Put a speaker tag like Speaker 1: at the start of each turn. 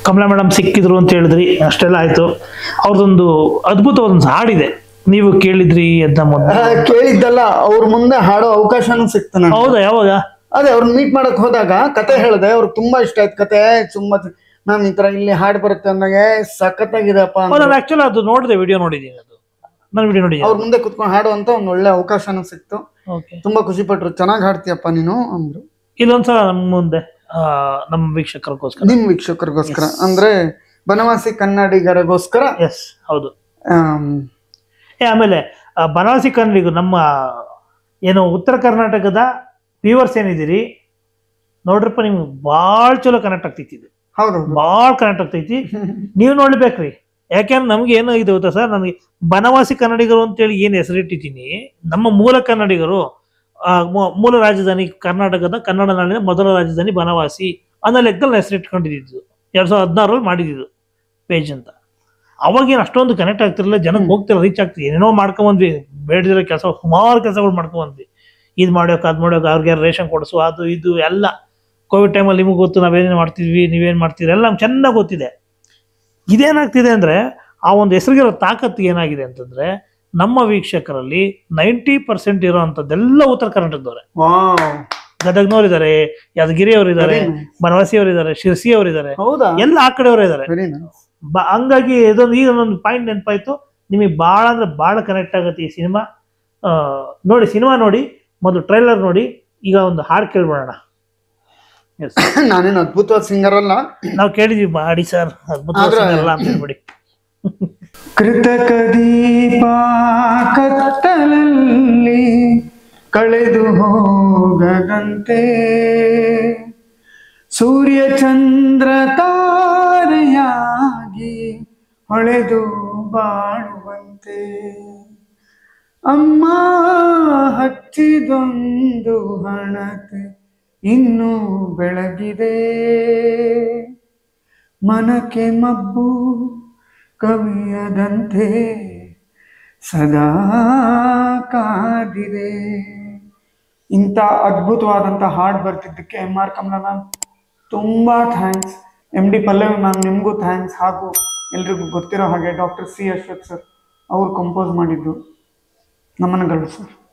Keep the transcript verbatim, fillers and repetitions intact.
Speaker 1: Kamala madam ಸಿಕ್ಕಿದ್ರು ಅಂತ ಹೇಳಿದ್ರಿ, ಅಷ್ಟೆಲ್ಲ ಆಯ್ತು. ಅವ್ರದೊಂದು ಅದ್ಭುತವಾದ ಹಾಡಿದೆ, ನೀವು ಕೇಳಿದ್ರಿ ಅದನ್ನ ಮೊದಲು?
Speaker 2: ಕೇಳಿದ್ದಲ್ಲ, ಅವ್ರ ಮುಂದೆ ಹಾಡೋ ಅವಕಾಶನೂ ಸಿಕ್ತು ನನಗೆ.
Speaker 1: ಹೌದಾ? ಯಾವಾಗ?
Speaker 2: ಅದೇ ಅವ್ರನ್ನ ಮೀಟ್ ಮಾಡಕ್ ಹೋದಾಗ ಕತೆ ಹೇಳಿದೆ, ಅವ್ರಿಗೆ ತುಂಬಾ ಇಷ್ಟ ಆಯ್ತು ಕತೆ. ತುಂಬಾ ಮ್ಯಾಮ್ ಈ ತರ ಇಲ್ಲಿ ಹಾಡು ಬರುತ್ತೆ ಅಂದಾಗ ಸಖತ್ತಾಗಿದೆಪ್ಪ.
Speaker 1: ನಾನು ಆಕ್ಚುಲಿ ಅದು ನೋಡಿದೆ, ವಿಡಿಯೋ ನೋಡಿದ್ದೀನಿ, ಅದು ನಾನು ವಿಡಿಯೋ ನೋಡಿದ್ದೀನಿ.
Speaker 2: ಅವ್ರ ಮುಂದೆ ಕುತ್ಕೊಂಡು ಹಾಡುವಂತ ಒಂದು ಒಳ್ಳೆ ಅವಕಾಶನೂ ಸಿಕ್ತು. ತುಂಬಾ ಖುಷಿ ಪಟ್ರು, ಚೆನ್ನಾಗಿ ಹಾಡ್ತೀಯಪ್ಪ ನೀನು ಅಂದ್ರು.
Speaker 1: ಇಲ್ಲೊಂದ್ಸಲ ನಮ್ಮ ಮುಂದೆ ನಮ್ಮ ವೀಕ್ಷಕರಿಗೋಸ್ಕರ,
Speaker 2: ನಿಮ್ ವೀಕ್ಷಕರಿಗೋಸ್ಕರ ಅಂದ್ರೆ ಬನವಾಸಿ ಕನ್ನಡಿಗರಿಗೋಸ್ಕರ.
Speaker 1: ಎಸ್ ಹೌದು. ಆಮೇಲೆ ಬನವಾಸಿ ಕನ್ನಡಿಗರು, ನಮ್ಮ ಏನು ಉತ್ತರ ಕರ್ನಾಟಕದ ವ್ಯೂವರ್ಸ್ ಏನಿದ್ದೀರಿ ನೋಡ್ರಪ್ಪ, ನಿಮ್ಗೆ ಭಾಳ ಚಲೋ ಕನೆಕ್ಟ್ ಆಗ್ತೈತಿ. ಇದು
Speaker 2: ಹೌದು,
Speaker 1: ಭಾಳ ಕನೆಕ್ಟ್ ಆಗ್ತೈತಿ, ನೀವು ನೋಡ್ಬೇಕ್ರಿ. ಯಾಕೆಂದ್ರೆ ನಮ್ಗೆ ಏನೋ ಇದು ಗೊತ್ತಾ ಸರ್, ನನಗೆ ಬನವಾಸಿ ಕನ್ನಡಿಗರು ಅಂತೇಳಿ ಏನು ಹೆಸರಿಟ್ಟಿದ್ದೀನಿ, ನಮ್ಮ ಮೂಲ ಕನ್ನಡಿಗರು, ಮೂಲ ರಾಜಧಾನಿ ಕರ್ನಾಟಕದ ಕನ್ನಡ ನಾಡಿನ ಮೊದಲ ರಾಜಧಾನಿ ಬನವಾಸಿ ಅನ್ನೋ ಲೆಕ್ಕದಲ್ಲಿ ಹೆಸರಿಟ್ಕೊಂಡಿದ್ದು ಎರಡ್ ಸಾವಿರದ ಹದಿನಾರಲ್ಲಿ ಮಾಡಿದ್ದು ಪೇಜ್ ಅಂತ. ಅವಾಗೇನು ಅಷ್ಟೊಂದು ಕನೆಕ್ಟ್ ಆಗ್ತಿರಲಿಲ್ಲ, ಜನಕ್ಕೆ ಹೋಗ್ತಿಲ್ಲ, ರೀಚ್ ಆಗ್ತಿದೆ. ಏನೇನೋ ಮಾಡ್ಕೊಂಬಂದ್ವಿ, ಬೇಡದಿರೋ ಕೆಲಸ, ಸುಮಾರು ಕೆಲಸಗಳು ಮಾಡ್ಕೊಂಬಂದ್ವಿ. ಇದು ಮಾಡ್ಯೋಕೆ ಅದು ಮಾಡ್ಯೋಕೆ, ಅವ್ರಿಗೆ ರೇಷನ್ ಕೊಡಿಸು, ಅದು ಇದು ಎಲ್ಲ. ಕೋವಿಡ್ ಟೈಮಲ್ಲಿ ನಿಮಗೆ ಗೊತ್ತು, ನಾವೇನೇನು ಮಾಡ್ತಿದ್ವಿ, ನೀವೇನು ಮಾಡ್ತೀರಿ ಎಲ್ಲ ನಮ್ಗೆ ಚೆನ್ನಾಗಿ ಗೊತ್ತಿದೆ. ಇದೇನಾಗ್ತಿದೆ ಅಂದರೆ, ಆ ಒಂದು ಹೆಸರಿಗಿರೋ ತಾಕತ್ತು ಏನಾಗಿದೆ ಅಂತಂದರೆ, ನಮ್ಮ ವೀಕ್ಷಕರಲ್ಲಿ ನೈಂಟಿ ಪರ್ಸೆಂಟ್ ಇರೋ ಅಂಥದ್ದೆಲ್ಲ ಉತ್ತರ ಕರ್ನಾಟಕದವ್ರೆ. ಗದಗ್ನವ್ರು ಇದ್ದಾರೆ, ಯಾದಗಿರಿಯವರು ಇದ್ದಾರೆ, ಬನವಾಸಿಯವರು ಇದ್ದಾರೆ, ಶಿರ್ಸಿಯವರು ಇದ್ದಾರೆ, ಎಲ್ಲ ಆ ಕಡೆಯವರು ಇದ್ದಾರೆ. ಹಂಗಾಗಿ ಇದೊಂದು ಈಗ ಒಂದು ಪಾಯಿಂಟ್ ನೆನಪಾಯ್ತು, ನಿಮಗೆ ಭಾಳ ಅಂದ್ರೆ ಭಾಳ ಕನೆಕ್ಟ್ ಆಗುತ್ತೆ ಈ ಸಿನಿಮಾ. ನೋಡಿ, ಸಿನಿಮಾ ನೋಡಿ, ಮೊದಲು ಟ್ರೈಲರ್ ನೋಡಿ, ಈಗ ಒಂದು ಹಾಡು ಕೇಳ್ಬಿಡೋಣ.
Speaker 2: ನಾನೇನು ಅದ್ಭುತವಾದ ಸಿಂಗರ್ ಅಲ್ಲ,
Speaker 1: ನಾವು ಕೇಳಿದ್ವಿ ಮಾಡಿ ಸರ್ ಅದ್ಭುತವಾದ ಸಿಂಗರ್ ಅಲ್ಲ ಅಂತ ಹೇಳ್ಬಿಡಿ.
Speaker 2: ಕೃತಕ ದೀಪ ಕತ್ತಲಲ್ಲಿ ಕಳೆದು ಹೋಗದಂತೆ, ಸೂರ್ಯ ಚಂದ್ರ ತಾರೆಯಾಗಿ ಹೊಳೆದು ಬಾಳುವಂತೆ, ಅಮ್ಮ ಹಚ್ಚಿದೊಂದು ಹಣತೆ ಇನ್ನೂ ಬೆಳಗಿದೆ, ಮನಕ್ಕೆ ಮಬ್ಬು ಕವಿಯದಂತೆ ಸದಾ ಕಾದಿದೆ. ಇಂಥ ಅದ್ಭುತವಾದಂಥ ಹಾಡು ಬರ್ತಿದ್ದಕ್ಕೆ ಎಂ ಆರ್ ಕಮಲಾ ಮ್ಯಾಮ್ ತುಂಬ thanks. M D Pallavi ma'am ನಿಮಗೂ ಥ್ಯಾಂಕ್ಸ್. ಹಾಗೂ ಎಲ್ರಿಗೂ ಗೊತ್ತಿರೋ ಹಾಗೆ ಡಾಕ್ಟರ್ ಸಿ ಅಶ್ವಥ್ ಸರ್ ಅವರು ಕಂಪೋಸ್ ಮಾಡಿದ್ದು. ನಮನಗಳು ಸರ್.